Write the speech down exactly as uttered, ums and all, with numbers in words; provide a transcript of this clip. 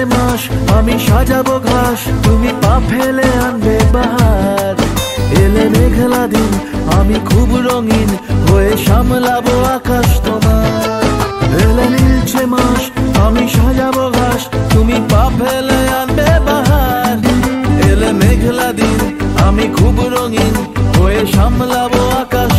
মাস আমি সাজাবো ঘাস, তুমি পা ফেলে আনবে বাহার। এলে মেঘলা দিন আমি খুব রঙিন হয়ে সামলাবো আকাশ তোমার। এলে নীলছে মাস আমি সাজাবো ঘাস, তুমি পা ফেলে আনবে বাহার। এলে মেঘলা দিন আমি খুব রঙিন হয়ে সামলাবো আকাশ